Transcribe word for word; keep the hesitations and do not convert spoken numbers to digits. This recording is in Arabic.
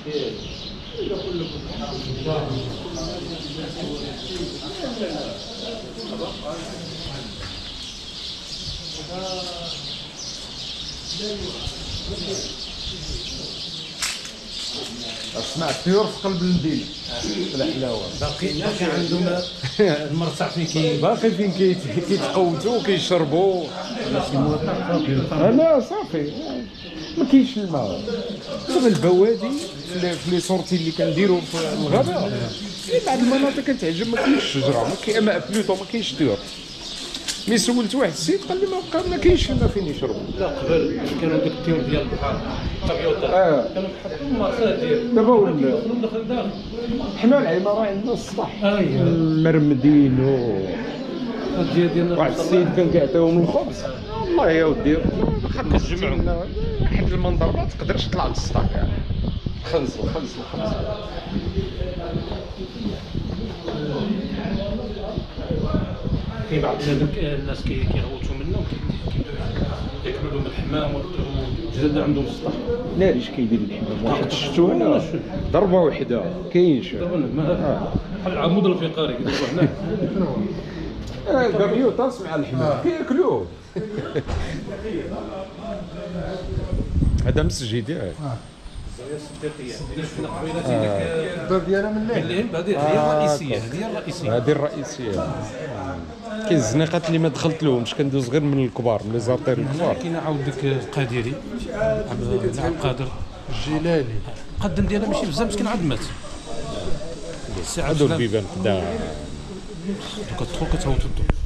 سمعت الطيور في قلب المدينه الحلاوه باقي باقي عندهم المرصع فين كي باقي فين كيتقوتوا وكيشربوا. لا صافي ما كاينش الماء. دابا البوادي في لي سورتي اللي كنديروا في الغابه في بعض المناطق كتعجب ما كاينش شجره، ما كاين ما بلوطو ما كاينش طيور. مي سولت واحد السيد قال لي ما بقى ما كاينش الماء فين يشربوا. لا قبل كانوا ديك الطيور ديال البحر الطبيوطه اه كانوا كيحطوا المصادر دابا ولا كيدخلوا داخل داخل. حنا العماره عندنا السطح اييه مرمدين و ديال ديالنا واحد السيد كان كيعطيهم الخبز. والله يا ودي كتجمعوا حيت المنظر ما تقدرش تطلع للسطح كاع. خلص خلص خلص كاين بعض الناس كيغوتوا منهم كياكلوا لهم الحمام والجلد عندهم السطح. لا ريش كيدير الحمام واحد شفتو هنا ضربه وحده كاينش بحال العمود الفقري كيديروا هنا. اه البيوت تسمع الحمام كياكلوه. هذا مسجد ياك الباب ديالها من الليل. هذه هي الرئيسيه هذه هي الرئيسيه هذه الرئيسيه. كاين الزنيقات اللي ما دخلت لهمش كندوز غير من الكبار من لي زارتير الكبار. كاين عاود ديك القادري عبد القادر الجيلاني القدم ديالها ماشي بزاف مسكين عاد مات. هادو البيبان خدا كتدخل كتهوت الضو.